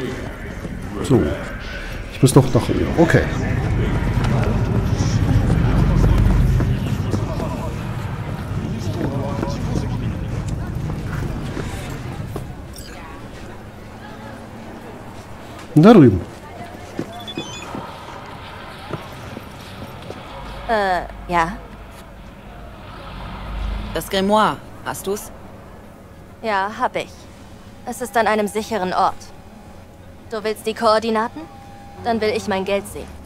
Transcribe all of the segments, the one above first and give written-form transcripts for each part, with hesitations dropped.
So. Ich muss noch nach oben. Okay. Und da drüben. Ja. Das Grimoire, hast du's? Ja, hab ich. Es ist an einem sicheren Ort. Du willst die Koordinaten? Dann will ich mein Geld sehen.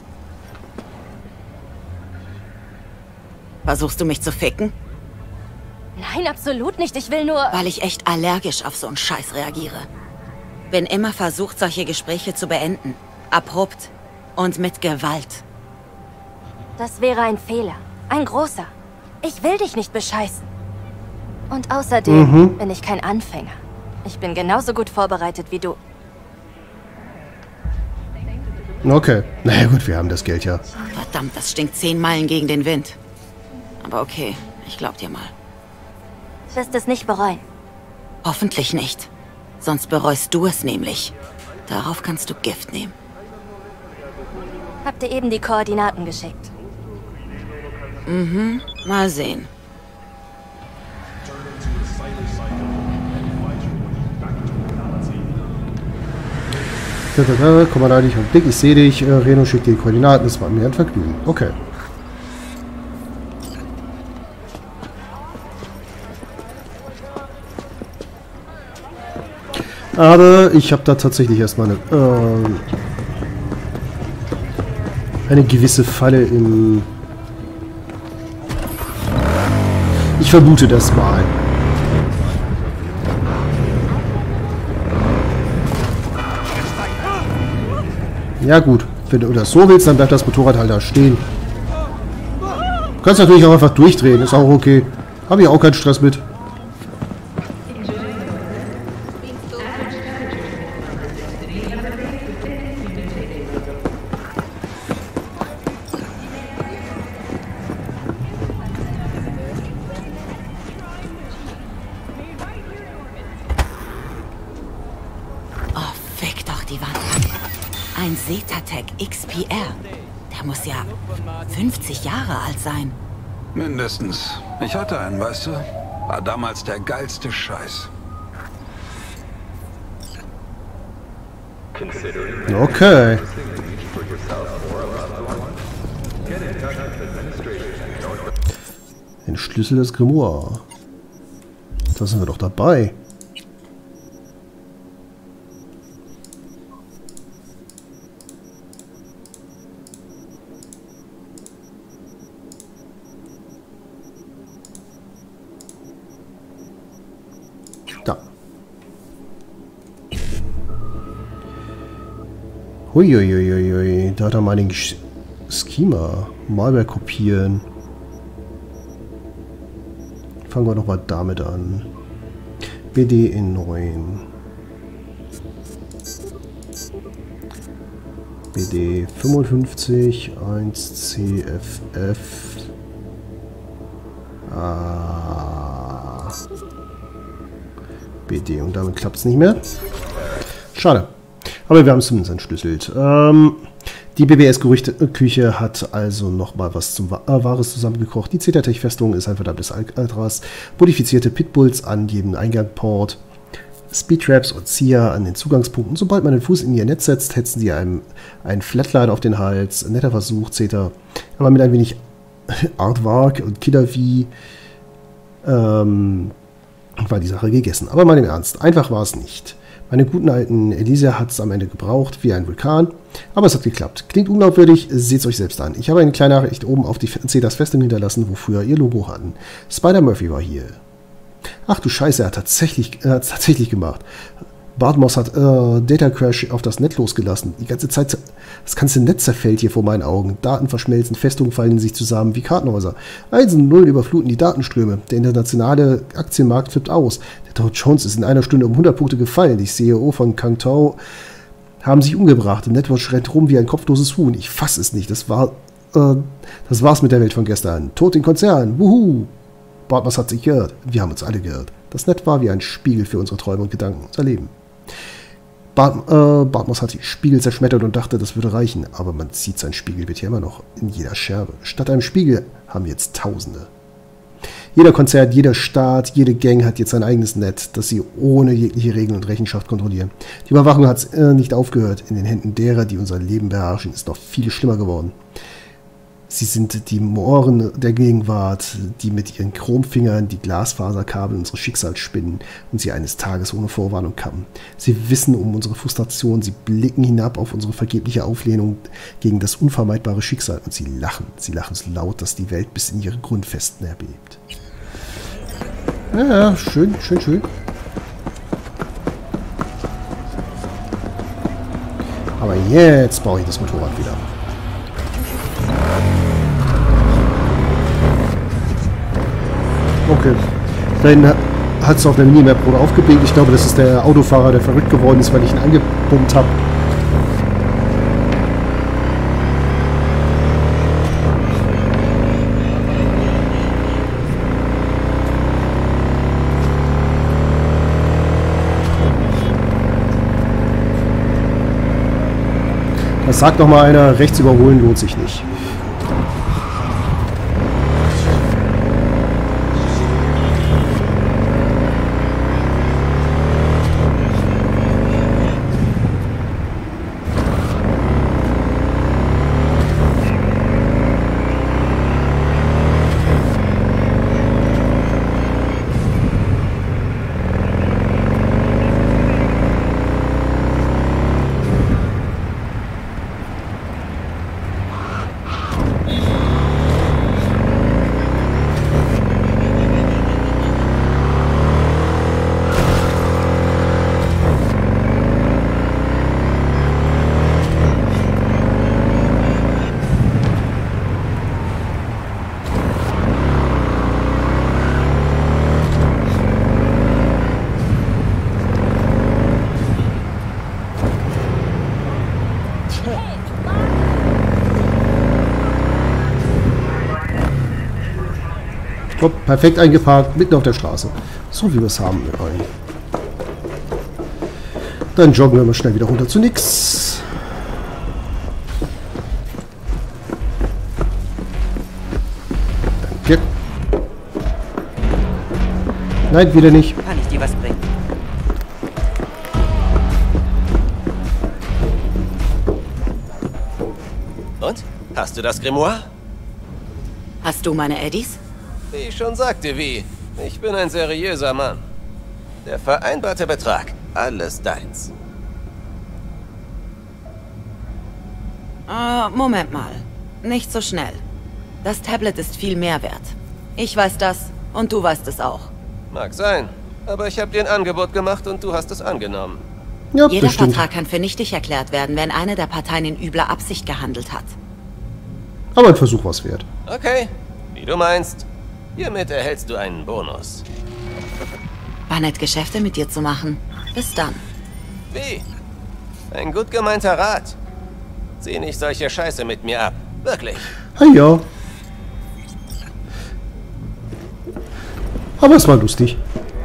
Versuchst du mich zu ficken? Nein, absolut nicht. Ich will nur... Weil ich echt allergisch auf so einen Scheiß reagiere. Bin immer versucht, solche Gespräche zu beenden. Abrupt und mit Gewalt. Das wäre ein Fehler. Ein großer. Ich will dich nicht bescheißen. Und außerdem bin ich kein Anfänger. Ich bin genauso gut vorbereitet wie du. Okay. Naja gut, wir haben das Geld ja. Verdammt, das stinkt 10 Meilen gegen den Wind. Aber okay, ich glaub dir mal. Wirst es nicht bereuen. Hoffentlich nicht. Sonst bereust du es nämlich. Darauf kannst du Gift nehmen. Hab dir eben die Koordinaten geschickt. Mal sehen. Komm mal da nicht und Blick, ich sehe dich. Reno schickt die Koordinaten, das war mir ein Vergnügen. Okay. Aber ich habe da tatsächlich erstmal eine gewisse Falle im... Ich vermute das mal. Ja gut, wenn du das so willst, dann bleibt das Motorrad halt da stehen. Du kannst natürlich auch einfach durchdrehen, ist auch okay. Habe ich auch keinen Stress mit. Ein Zetatec XPR. Der muss ja 50 Jahre alt sein. Mindestens. Ich hatte einen, weißt du? War damals der geilste Scheiß. Okay. Den Schlüssel des Grimoire. Da sind wir doch dabei. Da. Huiuiuiui, da hat er mal den Schema. Malware kopieren. Fangen wir doch mal damit an. BD in 9. BD 55 1 CFF. BD und damit klappt es nicht mehr. Schade. Aber wir haben es zumindest entschlüsselt. Die BBS-Gerüchteküche hat also nochmal was zum Wahres zusammengekocht. Die Zetatec-Festung ist ein verdammtes Alcatraz. Modifizierte Pitbulls an jedem Eingangport. Speedtraps und Zieher an den Zugangspunkten. Sobald man den Fuß in ihr Netz setzt, hetzen sie einem einen Flatline auf den Hals. Netter Versuch, Zeta. Aber mit ein wenig Artwork und Killer-Wie war die Sache gegessen. Aber mal im Ernst, einfach war es nicht. Meine guten alten Elisa hat es am Ende gebraucht, wie ein Vulkan. Aber es hat geklappt. Klingt unglaubwürdig, seht es euch selbst an. Ich habe eine kleine Nachricht oben auf die Zetas Festung hinterlassen, wo früher ihr Logo hatten. Spider-Murphy war hier. Ach du Scheiße, er hat tatsächlich gemacht. Bartmoss hat Data Crash auf das Netz losgelassen. Die ganze Zeit, das ganze Netz zerfällt hier vor meinen Augen. Daten verschmelzen, Festungen fallen sich zusammen wie Kartenhäuser. Einsen und Nullen überfluten die Datenströme. Der internationale Aktienmarkt flippt aus. Der Dow Jones ist in einer Stunde um 100 Punkte gefallen. Die CEO von Kangtao haben sich umgebracht. Netwatch rennt rum wie ein kopfloses Huhn. Ich fass es nicht. Das war's mit der Welt von gestern. Tod den Konzern. Wuhu! Bartmoss hat sich geirrt. Wir haben uns alle geirrt. Das Netz war wie ein Spiegel für unsere Träume und Gedanken, unser Leben. Bartmoss hat die Spiegel zerschmettert und dachte, das würde reichen. Aber man sieht sein Spiegelbild hier immer noch in jeder Scherbe. Statt einem Spiegel haben wir jetzt Tausende. Jeder Konzert, jeder Staat, jede Gang hat jetzt sein eigenes Netz, das sie ohne jegliche Regeln und Rechenschaft kontrollieren. Die Überwachung hat nicht aufgehört. In den Händen derer, die unser Leben beherrschen, ist noch viel schlimmer geworden. Sie sind die Mohren der Gegenwart, die mit ihren Chromfingern die Glasfaserkabel unseres Schicksals spinnen und sie eines Tages ohne Vorwarnung kappen. Sie wissen um unsere Frustration, sie blicken hinab auf unsere vergebliche Auflehnung gegen das unvermeidbare Schicksal und sie lachen so laut, dass die Welt bis in ihre Grundfesten erbebt. Ja, schön, schön, schön. Aber jetzt baue ich das Motorrad wieder. Okay. Dann hat es auf der Minimap aufgeblinkt. Ich glaube, das ist der Autofahrer, der verrückt geworden ist, weil ich ihn angepumpt habe. Das sagt doch mal einer, rechts überholen lohnt sich nicht. Perfekt eingeparkt, mitten auf der Straße. So wie wir es haben. Dann joggen wir mal schnell wieder runter zu nix. Danke. Nein, wieder nicht. Kann ich dir was bringen? Und? Hast du das Grimoire? Hast du meine Eddies? Wie ich schon sagte, wie. Ich bin ein seriöser Mann. Der vereinbarte Betrag. Alles deins. Moment mal. Nicht so schnell. Das Tablet ist viel mehr wert. Ich weiß das und du weißt es auch. Mag sein. Aber ich habe dir ein Angebot gemacht und du hast es angenommen. Ja, Jeder bestimmt. Vertrag kann für nichtig erklärt werden, wenn eine der Parteien in übler Absicht gehandelt hat. Aber ein Versuch war es wert. Okay, wie du meinst. Hiermit erhältst du einen Bonus. War nett, Geschäfte mit dir zu machen. Bis dann. Wie? Ein gut gemeinter Rat. Zieh nicht solche Scheiße mit mir ab. Wirklich. Ah ja. Aber es war lustig.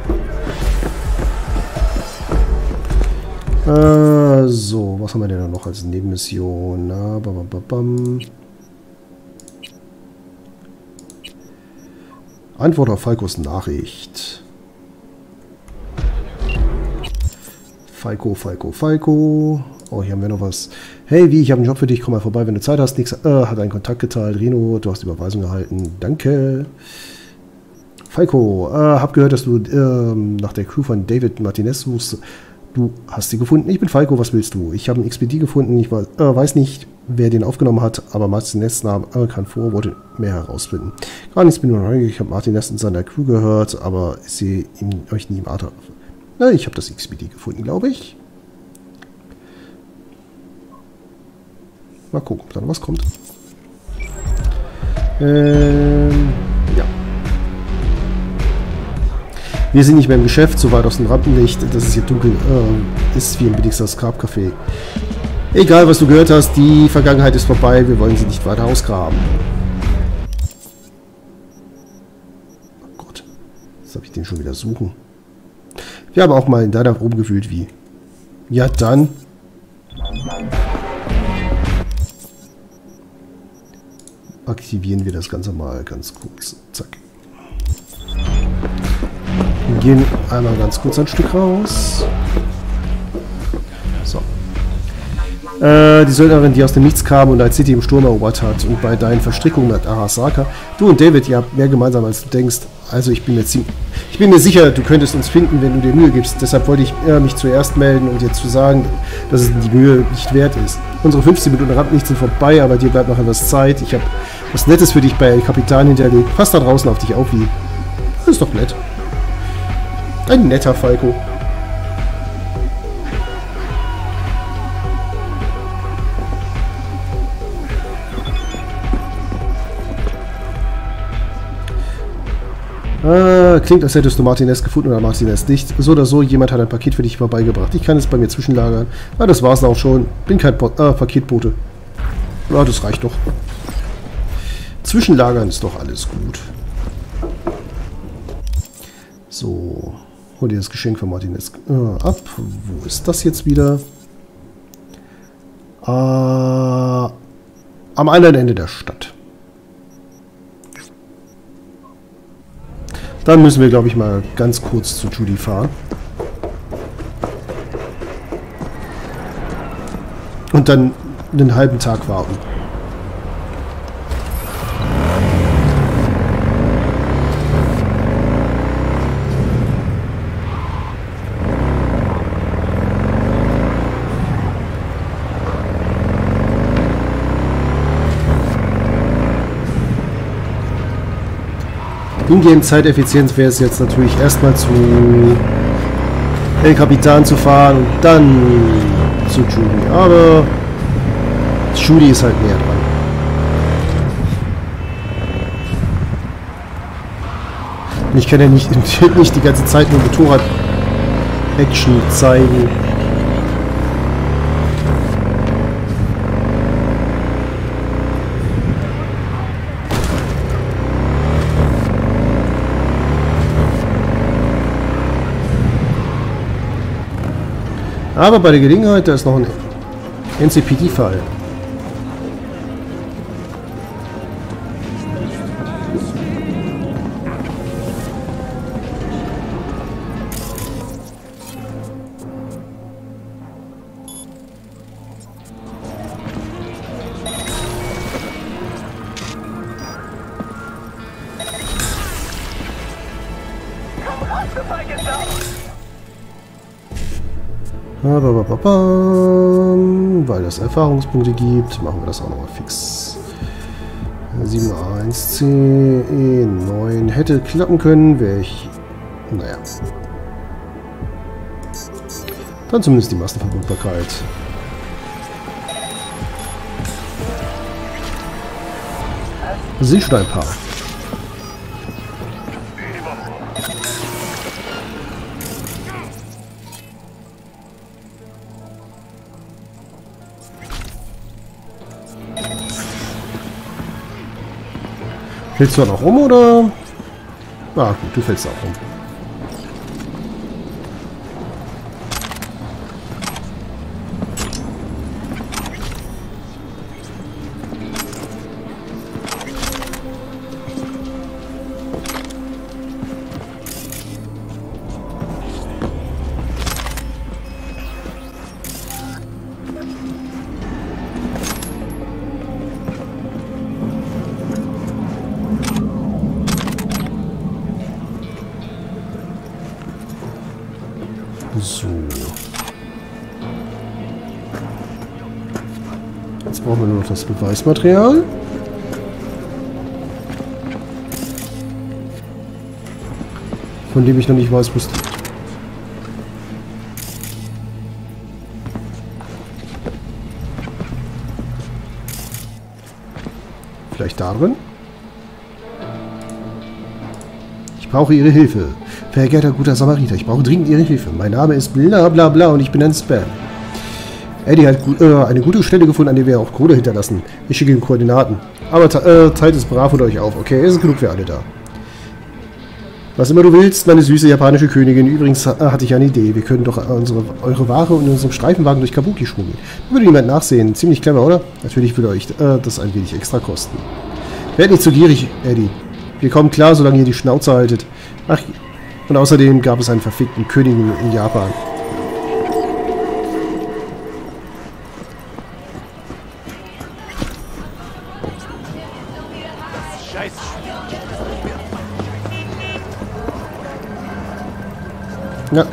So, was haben wir denn noch als Nebenmission? Na, bam, bam, bam. Antwort auf Falkos Nachricht. Falco. Oh, hier haben wir noch was. Hey, wie, ich habe einen Job für dich. Komm mal vorbei, wenn du Zeit hast. Nix, hat einen Kontakt geteilt. Reno, du hast die Überweisung erhalten. Danke. Falco, hab gehört, dass du nach der Crew von David Martinez suchst. Du hast sie gefunden. Ich bin Falco, was willst du? Ich habe einen XPD gefunden. Ich weiß nicht, wer den aufgenommen hat, aber Martinez nahm kann vor, wollte mehr herausfinden. Gar nichts, bin nur neugierig. Ich habe Martinez in seiner Crew gehört, aber ich sehe euch nie im Art. Na, ich habe das XPD gefunden, glaube ich. Mal gucken, ob da noch was kommt. Ja. Wir sind nicht mehr im Geschäft, so weit aus dem Rampenlicht, dass es hier dunkel ist wie im billigsten Scarp-Café. Egal, was du gehört hast, die Vergangenheit ist vorbei, wir wollen sie nicht weiter ausgraben. Oh Gott, jetzt habe ich den schon wieder suchen. Wir haben auch mal in deiner rumgewühlt, wie. Ja, dann. Aktivieren wir das Ganze mal ganz kurz. Zack. Wir gehen einmal ganz kurz ein Stück raus. So. Die Söldnerin, die aus dem Nichts kam und Night City im Sturm erobert hat und bei deinen Verstrickungen mit Arasaka. Du und David, ihr habt mehr gemeinsam, als du denkst. Also ich bin mir sicher, du könntest uns finden, wenn du dir Mühe gibst. Deshalb wollte ich mich zuerst melden, um dir zu sagen, dass es die Mühe nicht wert ist. Unsere 15 Minuten Rampenlicht sind vorbei, aber dir bleibt noch etwas Zeit. Ich habe was Nettes für dich bei El Capitan hinterlegt. Pass da draußen auf dich auf wie. Das ist doch nett. Ein netter Falco. Klingt, als hättest du Martinez gefunden oder Martinez nicht. So oder so, jemand hat ein Paket für dich vorbeigebracht. Ich kann es bei mir zwischenlagern. Ja, das war's auch schon. Bin kein Paketbote. Ja, das reicht doch. Zwischenlagern ist doch alles gut. So. Hol dir das Geschenk von Martinez ab. Wo ist das jetzt wieder? Am anderen Ende der Stadt. Dann müssen wir, glaube ich, mal ganz kurz zu Judy fahren. Und dann einen halben Tag warten. Ingame-Zeiteffizienz wäre es jetzt natürlich erstmal zu El Capitan zu fahren und dann zu Judy. Aber Judy ist halt näher dran. Und ich kann ja nicht die ganze Zeit nur Motorrad-Action zeigen. Aber bei der Gelegenheit, da ist noch ein NCPD-Fall. Weil das Erfahrungspunkte gibt, machen wir das auch nochmal fix. 7-1, 10, 9 hätte klappen können, wäre ich. Naja. Dann zumindest die Massenverwundbarkeit. Sind schon ein paar. Fällst du noch rum, oder? Ah, gut, du fällst auch rum. So. Jetzt brauchen wir nur noch das Beweismaterial. Von dem ich noch nicht weiß, wo es liegt. Vielleicht da drin? Ich brauche Ihre Hilfe. Vergehrter guter Samariter, ich brauche dringend Ihre Hilfe. Mein Name ist bla bla bla und ich bin ein Spam. Eddie hat eine gute Stelle gefunden, an der wir auch Kohle hinterlassen. Ich schicke Ihnen Koordinaten. Aber teilt es brav unter euch auf, okay? Es ist genug für alle da. Was immer du willst, meine süße japanische Königin. Übrigens hatte ich eine Idee. Wir können doch eure Ware in unserem Streifenwagen durch Kabuki schmuggeln. Da würde niemand nachsehen. Ziemlich clever, oder? Natürlich würde euch das ein wenig extra kosten. Werdet nicht zu gierig, Eddie. Wir kommen klar, solange ihr die Schnauze haltet. Ach, und außerdem gab es einen verfickten König in Japan. Ja.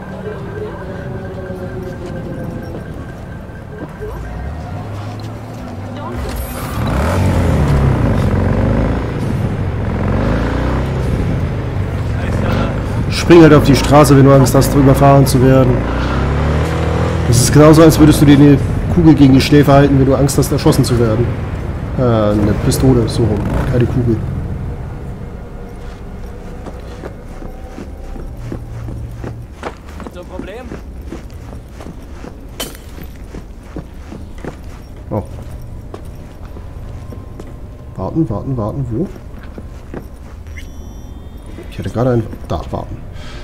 Spring halt auf die Straße, wenn du Angst hast, überfahren zu werden. Das ist genauso, als würdest du dir eine Kugel gegen die Schläfe halten, wenn du Angst hast, erschossen zu werden. Eine Pistole, so rum, keine Kugel. Oh. Warten, wo? Ich hatte gerade ein... Da, warten.